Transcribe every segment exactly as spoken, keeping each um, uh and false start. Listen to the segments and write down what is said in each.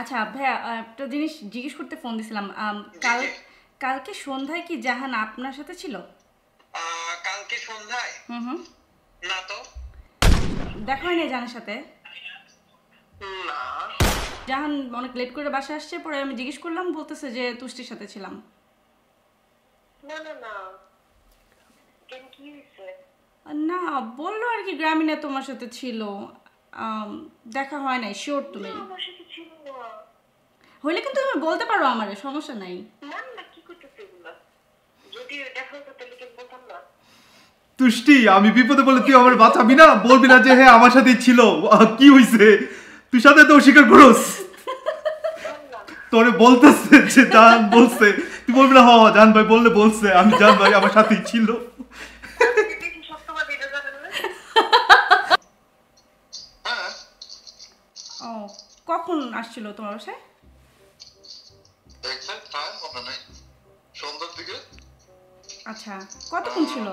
আচ্ছা ভাইয়া, একটা জিনিস জিজ্ঞেস করতে ফোন দিছিলাম। কাল কালকে সন্ধ্যায় কি জাহান আপনার সাথে ছিল? কালকে সন্ধ্যায়? হুম হুম। না তো। দেখা হয়নি জাহানের সাথে? না। জাহান অনেক লেট করে বাসা আসছে, পরে আমি জিজ্ঞেস করলাম, বলতেছে যে তুষ্টির সাথে ছিলাম। না না না, কেন কি হয়েছে? না, বললো আর কি গ্রামীণে তোমার সাথে ছিল, দেখা হয় নাই। শিওর তুমি? আমার সাথে ছিল না। হইলে কিন্তু তুমি বলতে পারো, আমারে সমস্যা নাই। না না, কি করতেছ এগুলা? যদি দেখা হতো তাহলে কি বলতাম না? তুষ্টি, আমি বিপদে বলে তুই আমার বাঁচাবি না? বলবি না যে হ্যাঁ আমার সাথেই ছিল? কি হইছে? তুই সাথে তো অস্বীকার করস। তোরে বলতেছে যে জান বলছে, তুই বলবি না? হ জান ভাই বললে বলছে আমি জান ভাই আমার সাথেই ছিল। ও, কখন আসছিল তোমার বাসায়? সন্ধ্যার দিকে। আচ্ছা, কতক্ষণ ছিল?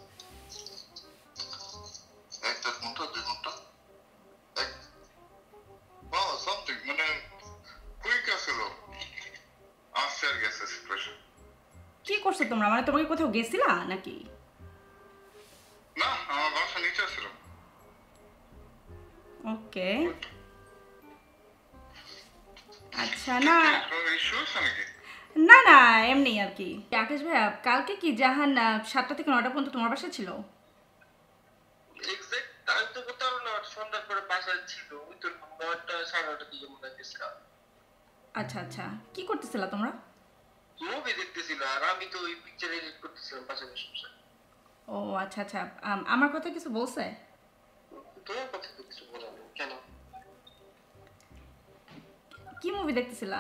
এক দেড় ঘন্টা, দুই ঘন্টা, এক সামথিং, মানে কুইক আসছিল। আসছে আর গেছে সিচুয়েশন। কি করছো তোমরা? মানে তোমাকে কোথাও গেছিলা নাকি? না, আমার বাসা নিচে ছিল। ওকে, আচ্ছা। না না না, এমনি আর কি। আকাশ ভাইয়া, কালকে কি জাহান সাতটা থেকে নটা পর্যন্ত তোমার বাসায় ছিল? এক্সাক্ট টাইম তো বলতে পারবো না, সন্ধ্যার পরে বাসায় ছিল। ওই তো নয়টা সাড়ে নটার দিকে মনে হয় গেছিলাম। আচ্ছা আচ্ছা, কি করতেছিলা তোমরা? মুভি দেখতেছিল, আর আমি তো ওই পিকচার এডিট করতেছিলাম পাশাপাশি। ও আচ্ছা আচ্ছা, আমার কথা কিছু বলছে? তোমার কথা তো কিছু বলা নেই। কেন? কি মুভি দেখতেছিলা?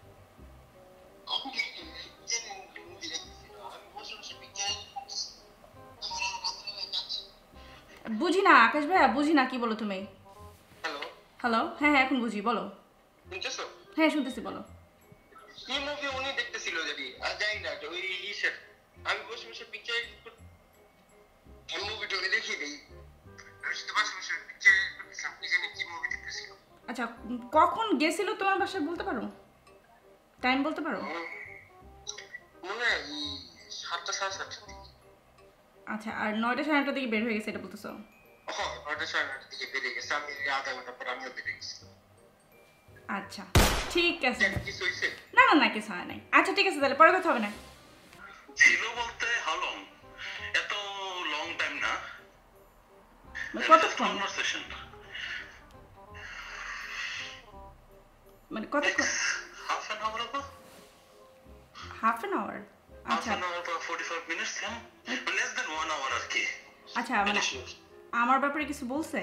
বুঝি না আকাশ ভাইয়া, বুঝি না, কি বলো তুমি? হ্যালো হ্যালো, হ্যাঁ হ্যাঁ এখন বুঝি, বলো। শুনতেছো? হ্যাঁ শুনতেছি, বলো। কি মুভি উনি দেখতেছিল জানি, আর জানি না ওই ইসের। আমি বসে বসে পিকচার আমি মুভিটা উনি দেখিয়ে দিই। আমি শুধু বসে বসে পিকচার করতেছিলাম, কি জানি কি মুভি দেখতেছিল। আচ্ছা, কখন গেছিল তোমার বাসায় বলতে পারো? টাইম বলতে পারো? মনে হয় সাতটা সাড়ে সাতটার দিকে। আচ্ছা, আর নয়টা সাড়ে নটার দিকে বের হয়ে গেছে এটা বলতেছো? হ্যাঁ, নয়টা সাড়ে নটার দিকে বেরিয়ে গেছে। আমি আধা ঘন্টা পর আমিও বেরিয়ে গেছি। আচ্ছা ঠিক আছে। কিছু হয়েছে? না না না, কিছু হয় নাই। আচ্ছা ঠিক আছে, তাহলে পরে কথা হবে না। ছিল বলতে হাউ লং? এত লং টাইম না। কতক্ষণ? মানে কতক্ষণ? হাফ অ্যান আওয়ার আবার। Half an hour? আচ্ছা, হাফ অ্যান আওয়ার বা ফর্টি-ফাইভ মিনিটস, হ্যাঁ, লেস দ্যান ওয়ান আওয়ার আর কি। আচ্ছা, মানে আমার ব্যাপারে কিছু বলছে?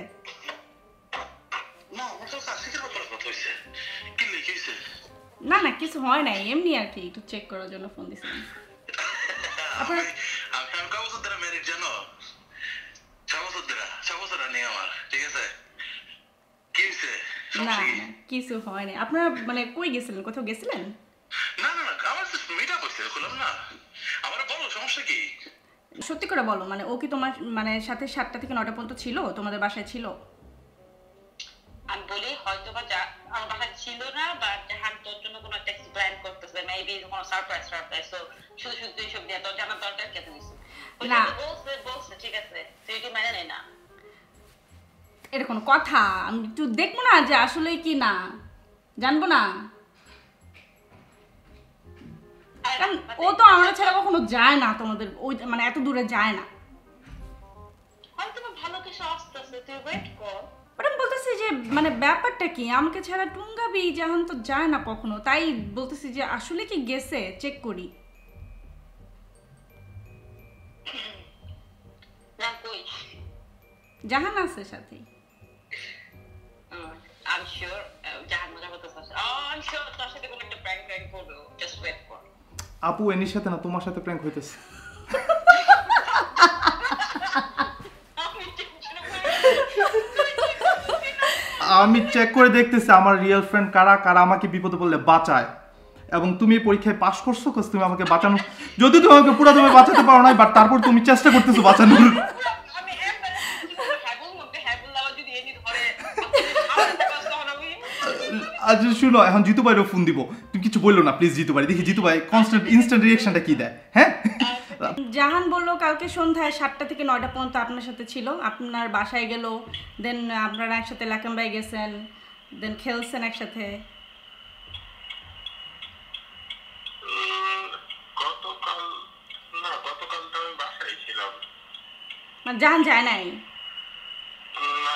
না, আমার তো কাছে ব্যাপারে কথা হইছে। কি লিখিছে? না না, কিছু হয় নাই, এমনি আর কি একটু চেক করার জন্য ফোন দিছিলাম। আপনার আমি আমি কত বছর ধরে ম্যারিড জানো? ছয় বছর ধরে। ছয় বছর নেই আমার, ঠিক আছে? কি হইছে? না না, কিছু হয় নাই। আপনারা মানে কই গেছিলেন? কোথাও গেছিলেন? না না না, আমার তো মিটা হইছে, বললাম না। আমারে বলো সমস্যা কি? সত্যি করে বলো, মানে ও কি তোমার মানে সাথে সাতটা থেকে নটা পর্যন্ত ছিল? তোমাদের বাসায় ছিল? আমি বলি হয়তো বা আমার বাসায় ছিল না, বা জাহান তোর জন্য কোনো একটা প্ল্যান করতেছে, মেবি কোনো সারপ্রাইজ সারপ্রাইজ। তো শুধু শুধু এইসব দিয়ে তোর জানার দরকার কে? তুমি না বলছে বলছে ঠিক আছে, তুই কি মানে নেই না? এটা কোনো কথা? আমি একটু দেখবো না যে আসলে কি না, জানবো না? কারণ ও তো আমার ছাড়া কখনো যায় না তোমাদের ওই, মানে এত দূরে যায় না। হয়তো ভালো কিছু আসতেছে, তুই ওয়েট কর। বাট আমি বলতেছি যে মানে ব্যাপারটা কি, আমাকে ছাড়া টুঙ্গাবি জাহান তো যায় না কখনো, তাই বলতেছি যে আসলে কি গেছে, চেক করি। না কই জাহান আছে সাথে? I'm sure জাহান মজা করতেছে। I'm sure তোর সাথে কোনো একটা প্র্যাঙ্ক প্র্যাঙ্ক করবে। Just wait for. আপু এনির সাথে না, তোমার সাথে প্র্যাঙ্ক হইতেছে। আমি চেক করে দেখতেছি আমার রিয়েল ফ্রেন্ড কারা কারা আমাকে বিপদে পড়লে বাঁচায়, এবং তুমি পরীক্ষায় পাস করছো কাজ তুমি আমাকে বাঁচানো, যদি তুমি আমাকে পুরো তুমি বাঁচাতে পারো না, বাট তারপর তুমি চেষ্টা করতেছো বাঁচানোর। আচ্ছা শুনো, এখন জিতু ভাইরও ফোন দিব, তুমি কিছু বললো না প্লিজ জিতু ভাই, দেখি জিতু ভাই কনস্ট্যান্ট ইনস্ট্যান্ট রিঅ্যাকশনটা কি দেয়। হ্যাঁ জাহান বলল কালকে সন্ধ্যায় সাতটা থেকে নয়টা পর্যন্ত আপনার সাথে ছিল, আপনার বাসায় গেল, দেন আপনারা একসাথে লাকাম্বাই গেছেন, দেন খেলছেন একসাথে। গতকাল না, গতকাল তো আমি বাসায় ছিলাম। মানে জাহান যায় নাই? না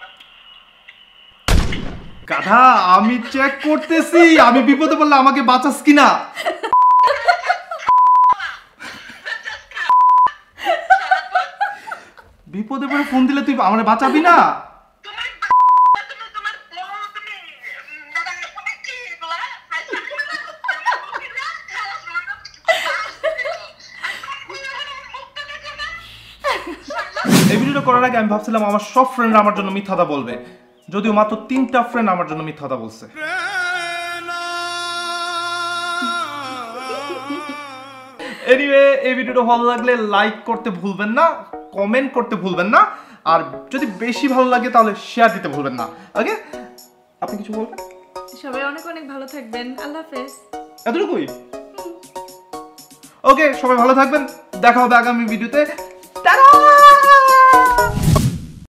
গাধা, আমি চেক করতেছি, আমি বিপদে পড়লে আমাকে বাঁচাস কিনা। বিপদে পড়ে ফোন দিলে তুই আমারে বাঁচাবি না? এই ভিডিওটা করার আগে আমি ভাবছিলাম আমার সব ফ্রেন্ডরা আমার জন্য মিথ্যা কথা বলবে, যদিও মাত্র তিনটা ফ্রেন্ড আমার জন্য মিথ্যা কথা বলছে। এনিওয়ে, এই ভিডিওটা ভালো লাগলে লাইক করতে ভুলবেন না, কমেন্ট করতে ভুলবেন না, আর যদি বেশি ভালো লাগে তাহলে শেয়ার দিতে ভুলবেন না। ওকে, আপনি কিছু বলবেন? সবাই অনেক অনেক ভালো থাকবেন, আল্লাহ হাফেজ। এতটুকুই? ওকে, সবাই ভালো থাকবেন, দেখা হবে আগামী ভিডিওতে। টাটা।